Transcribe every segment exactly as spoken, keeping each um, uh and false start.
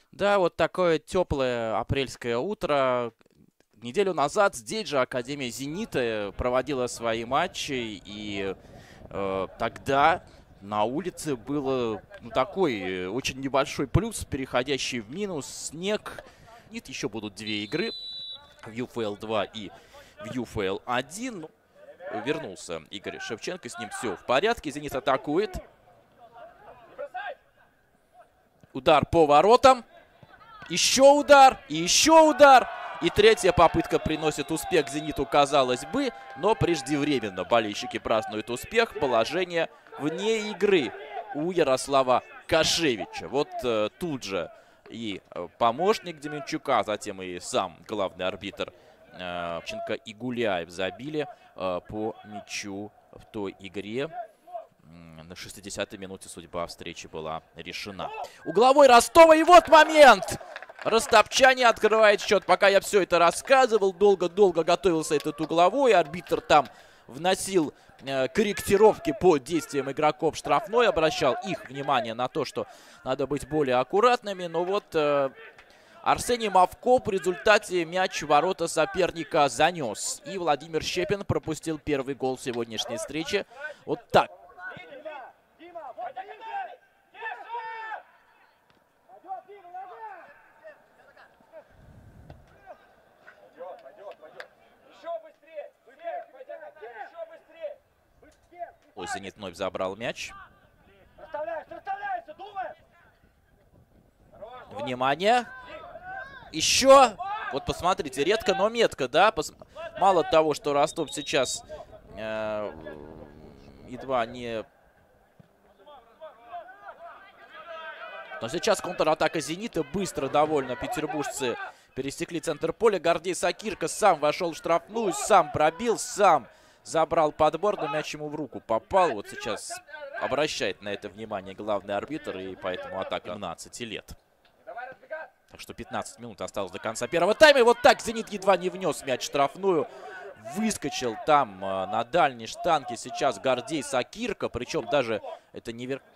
Да, вот такое теплое апрельское утро. Неделю назад здесь же Академия «Зенита» проводила свои матчи, и э, тогда на улице было ну, такой э, очень небольшой плюс, переходящий в минус, снег. Нет, еще будут две игры в ю эф эл два и в ю эф эл один. Ну, вернулся Игорь Шевченко, с ним все в порядке. «Зенит» атакует. Удар по воротам. Еще удар, и еще удар. И третья попытка приносит успех «Зениту», казалось бы, но преждевременно болельщики празднуют успех. Положение вне игры у Ярослава Кашевича. Вот э, тут же и помощник Деменчука, затем и сам главный арбитр э, Ченко и Гуляев забили э, по мячу в той игре. На шестидесятой минуте судьба встречи была решена. Угловой Ростова, и вот момент! Ростовчане открывает счет. Пока я все это рассказывал, долго-долго готовился этот угловой. Арбитр там вносил э, корректировки по действиям игроков штрафной. Обращал их внимание на то, что надо быть более аккуратными. Но вот э, Арсений Мавков в результате мяч в ворота соперника занес. И Владимир Щепин пропустил первый гол в сегодняшней встрече. Вот так. Ой, «Зенит» вновь забрал мяч. Внимание. Еще. Вот посмотрите, редко, но метко, да? Пос... Мало того, что Ростов сейчас э, едва не... Но сейчас контратака «Зенита». Быстро довольно петербуржцы пересекли центр поля. Гордей Сакирко сам вошел в штрафную, сам пробил, сам забрал подбор, но мяч ему в руку попал. Вот сейчас обращает на это внимание главный арбитр, и поэтому атака пятнадцати лет. Так что пятнадцать минут осталось до конца первого тайма. И вот так «Зенит» едва не внес мяч в штрафную. Выскочил там э, на дальней штанге сейчас Гордей Сакирко. Причем даже это не вер...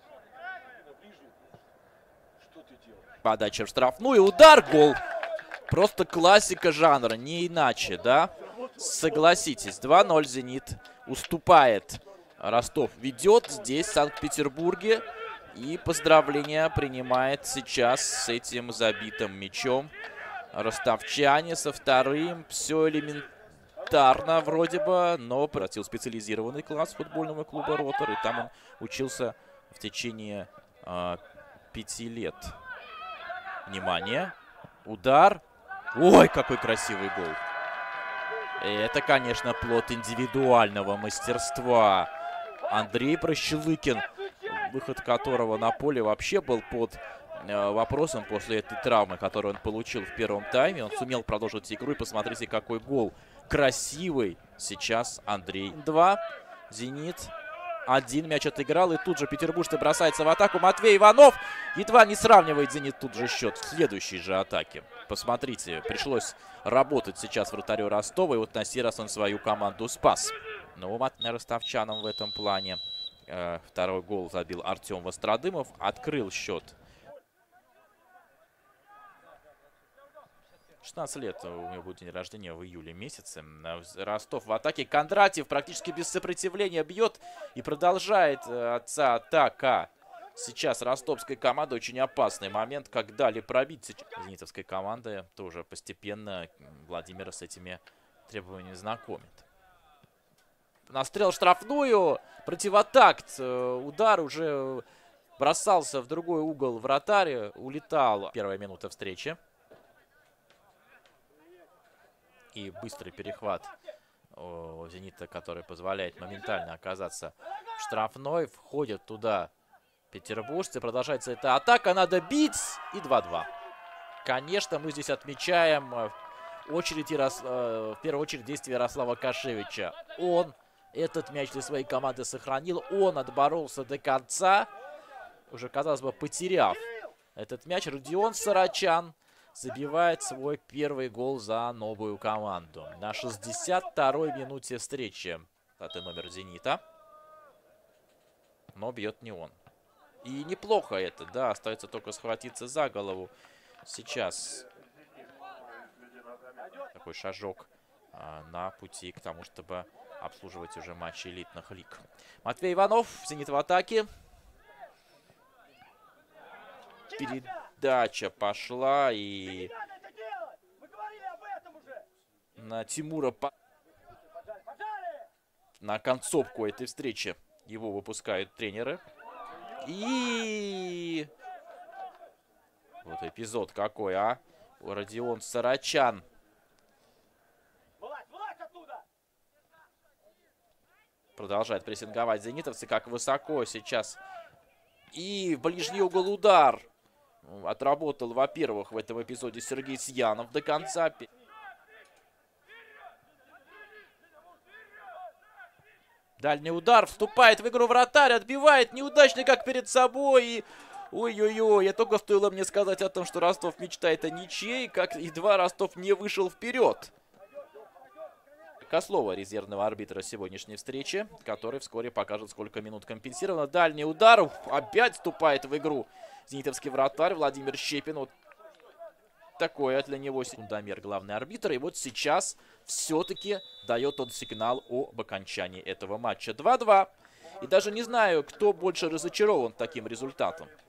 Подача в штрафную. Удар, гол. Просто классика жанра, не иначе, да? Согласитесь, два ноль «Зенит» уступает. Ростов ведет здесь, в Санкт-Петербурге. И поздравления принимает сейчас с этим забитым мячом ростовчане. Со вторым все элементарно вроде бы, но превратил специализированный класс футбольного клуба «Ротор». И там он учился в течение э, пяти лет. Внимание. Удар. Ой, какой красивый гол. Это, конечно, плод индивидуального мастерства. Андрей Прощелыкин, выход которого на поле вообще был под э, вопросом после этой травмы, которую он получил в первом тайме. Он сумел продолжить игру, и посмотрите, какой гол красивый сейчас Андрей. два. «Зенит» один. Мяч отыграл, и тут же петербуржцы бросается в атаку. Матвей Иванов едва не сравнивает «Зенит» тут же счет в следующей же атаке. Посмотрите, пришлось работать сейчас вратарю Ростова, и вот на сей раз он свою команду спас. Но вот ростовчанам в этом плане э, второй гол забил Артем Вострадымов, открыл счет. шестнадцать лет у меня будет день рождения в июле месяце. Ростов в атаке. Кондратьев практически без сопротивления бьет и продолжает отца атака. Сейчас ростовская команда. Очень опасный момент, как дали пробить. Сейчас зенитовская команда тоже постепенно Владимира с этими требованиями знакомит. Настрел в штрафную. Противотакт. Удар уже бросался в другой угол вратарь. Улетал. Первая минута встречи. И быстрый перехват у «Зенита», который позволяет моментально оказаться в штрафной. Входят туда петербуржцы. Продолжается эта атака. Надо бить. И два-два. Конечно, мы здесь отмечаем очередь Ярос... в первую очередь действия Ярослава Кашевича. Он этот мяч для своей команды сохранил. Он отборолся до конца. Уже, казалось бы, потеряв этот мяч. Родион Сарачан забивает свой первый гол за новую команду. На шестьдесят второй минуте встречи. Это номер «Зенита». Но бьет не он. И неплохо это, да. Остается только схватиться за голову Сейчас такой шажок а, на пути к тому, чтобы обслуживать уже матчи элитных лиг. Матвей Иванов, «Зенит» в атаке. Передача пошла и на Тимура по... на концовку этой встречи его выпускают тренеры. И вот эпизод какой, а? Родион Сарачан. Продолжает прессинговать зенитовцы. Как высоко сейчас. И в ближний угол удар. Отработал, во-первых, в этом эпизоде Сергей Сьянов до конца. Дальний удар. Вступает в игру вратарь. Отбивает неудачно, как перед собой. И... ой-ой-ой. Я только стоило мне сказать о том, что Ростов мечтает о ничьей. Как едва Ростов не вышел вперед. Кослова, резервного арбитра сегодняшней встречи, который вскоре покажет, сколько минут компенсировано. Дальний удар. Опять вступает в игру зенитовский вратарь Владимир Щепин. Вот такое для него секундомер, главный арбитр. И вот сейчас все-таки дает он сигнал об окончании этого матча. два-два. И даже не знаю, кто больше разочарован таким результатом.